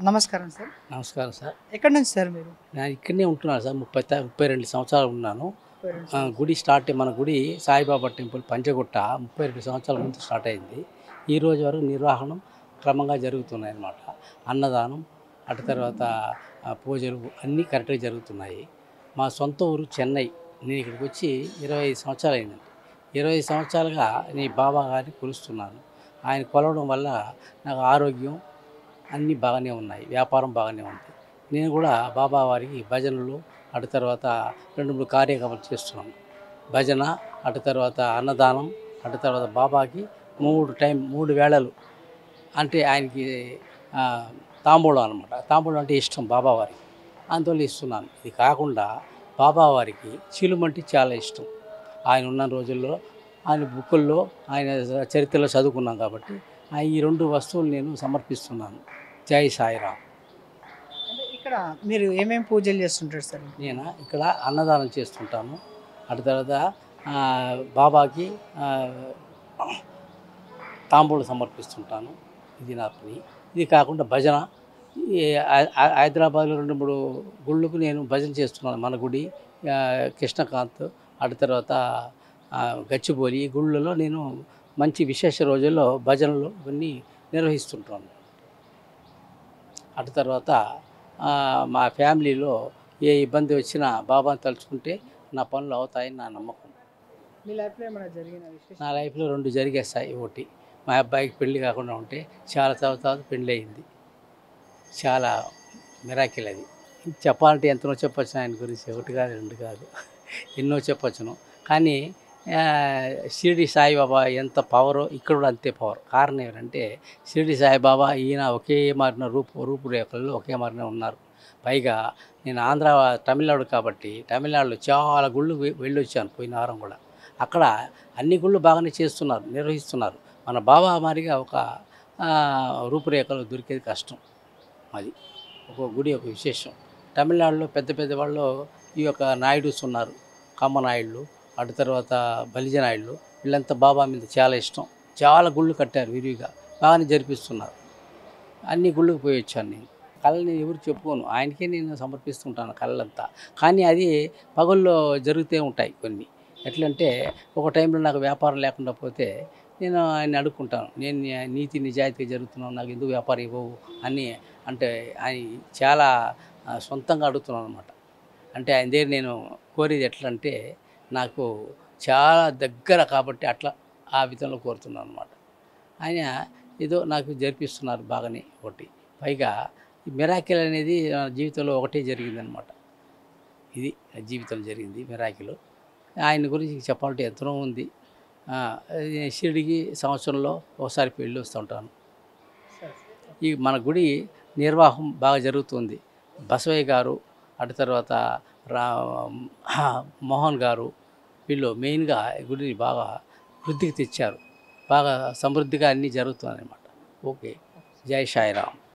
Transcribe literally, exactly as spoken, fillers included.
నమస్కారం సార్. నమస్కారం సార్. ఎక్కడి నుంచి సార్ మీరు? నేను ఇక్కడనే ఉంటున్నాను సార్. ముప్పై త ముప్పై రెండు సంవత్సరాలు ఉన్నాను. ముప్పై రెండు ఆ, సంవత్సరాలు. గుడి స్టార్ట్ మన గుడి సాయిబాబా టెంపుల్ పంచగుట్ట ముప్పై రెండు సంవత్సరాల ముందు స్టార్ట్ అయింది. ఈ రోజు వరకు నిర్వహణం క్రమంగా జరుగుతున్నాయి అన్నమాట. అన్నదానం అటు తర్వాత ఆ, పూజలు అన్నీ కరెక్ట్గా జరుగుతున్నాయి. మా సొంత ఊరు చెన్నై. నేను ఇక్కడికి వచ్చి ఇరవై ఐదు సంవత్సరాలు అయిందండి. ఇరవై ఐదు సంవత్సరాలుగా నీ బాబా గారిని కొలుస్తున్నాను. ఆయన కొలవడం వల్ల నాకు ఆరోగ్యం అన్నీ బాగానే ఉన్నాయి, వ్యాపారం బాగానే ఉంది. నేను కూడా బాబా వారికి భజనలు అటు తర్వాత రెండు మూడు కార్యక్రమాలు చేస్తున్నాను. భజన అటు తర్వాత అన్నదానం అటు తర్వాత బాబాకి మూడు టైం మూడు వేళలు అంటే ఆయనకి ఆ, తాంబూలం అనమాట. తాంబూలం అంటే ఇష్టం బాబా వారికి, అందువల్ల ఇస్తున్నాను. ఇది కాకుండా బాబా వారికి చిలుమంటే చాలా ఇష్టం. ఆయన ఉన్న రోజుల్లో ఆయన బుక్కుల్లో ఆయన చరిత్రలో చదువుకున్నాం కాబట్టి ఆ ఈ రెండు వస్తువులు నేను సమర్పిస్తున్నాను. జై సాయిరామ్. అంటే ఇక్కడ మీరు ఏమేమి పూజలు చేస్తుంటారు సార్? నేను ఇక్కడ అన్నదానం చేస్తుంటాను. అటు తర్వాత ఆ, బాబాకి ఆ, తాంబూలు సమర్పిస్తుంటాను. ఇది నా పని. ఇది కాకుండా భజన ఈ హై- హై- హైదరాబాద్లో రెండు మూడు గుళ్ళకు నేను భజన చేస్తున్నాను. మన గుడి ఆ, కృష్ణకాంత్ అటు తర్వాత ఆ, గచ్చిబౌలి ఈ గుళ్ళలో నేను మంచి విశేష రోజుల్లో భజనలు ఇవన్నీ నిర్వహిస్తుంటాను. అటు తర్వాత ఆ, మా ఫ్యామిలీలో ఏ ఇబ్బంది వచ్చినా బాబాని తలుచుకుంటే నా పనులు అవుతాయని నా నమ్మకం. మీ లైఫ్లో ఏమైనా జరిగిన విశేషం? నా లైఫ్లో రెండు జరిగేస్తాయి. ఒకటి మా అబ్బాయికి పెళ్లి కాకుండా ఉంటే చాలా తర్వాత తర్వాత పెళ్ళి అయింది. చాలా మిరాకిల్ అది. చెప్పాలంటే ఎంతనో చెప్పొచ్చు ఆయన గురించి. ఒకటి కాదు రెండు కాదు ఎన్నో చెప్పొచ్చును. కానీ ఆ, షిరిడి సాయిబాబా ఎంత పవరో ఇక్కడ కూడా అంతే పవర్. కారణం ఏంటంటే షిరిడి సాయిబాబా ఈయన ఒకే మారిన రూపు రూపురేఖల్లో ఒకే మారిన ఉన్నారు. పైగా నేను ఆంధ్ర తమిళనాడు కాబట్టి తమిళనాడులో చాలా గుళ్ళు వె- వెళ్ళొచ్చాను పోయిన వారం కూడా. అక్కడ అన్ని గుళ్ళు బాగానే చేస్తున్నారు, నిర్వహిస్తున్నారు. మన బాబా మారిగా ఒక ఆ, రూపురేఖలు దొరికేది కష్టం. అది ఒక గుడి ఒక విశేషం. తమిళనాడులో పెద్ద పెద్ద వాళ్ళు ఈ యొక్క నాయుడుస్ ఉన్నారు, కమ్మ నాయుళ్ళు అటు తర్వాత బలిజ నాయుళ్ళు. వీళ్ళంతా బాబా మీద చాలా ఇష్టం. చాలా గుళ్ళు కట్టారు విరివిగా, బాగానే జరిపిస్తున్నారు. అన్ని గుళ్ళకి పోయి వచ్చాను నేను. కళని నేను ఎవరు చెప్పుకోను, ఆయనకే నేను సమర్పిస్తుంటాను కళ్ళంతా. కానీ అది పగుల్లో జరుగుతూ ఉంటాయి కొన్ని. ఎట్లంటే ఒక టైంలో నాకు వ్యాపారం లేకుండా పోతే నేను ఆయన అడుక్కుంటాను, నేను నీ- నీతి నిజాయితీగా జరుగుతున్నాను, నాకు ఎందుకు వ్యాపారం ఇవ్వవు అని. అంటే ఆయన చాలా ఆ, సొంతంగా అడుగుతున్నాను అనమాట. అంటే ఆయన దగ్గర నేను కోరేది ఎట్లా అంటే నాకు చాలా దగ్గర కాబట్టి అట్లా ఆ విధంలో కోరుతున్నాను అనమాట. ఆయన ఏదో నాకు జరిపిస్తున్నారు బాగానే. ఒకటి పైగా ఈ మిరాకిల్ అనేది నా జీవితంలో ఒకటే జరిగిందనమాట. ఇది నా జీవితంలో జరిగింది మిరాకిల్. ఆయన గురించి చెప్పాలంటే ఎంతనో ఉంది. ఆ, అది షిరిడికి సంవత్సరంలో ఒకసారి వెళ్ళి వస్తుంటాను. సార్, ఈ మన గుడి నిర్వాహం బాగా జరుగుతుంది. బసవయ్య గారు అటు తర్వాత రా మోహన్ గారు వీళ్ళు మెయిన్గా ఈ గుడిని బాగా వృద్ధికి తెచ్చారు. బాగా సమృద్ధిగా అన్నీ జరుగుతున్నాయి అన్నమాట. ఓకే. జై సాయిరామ్.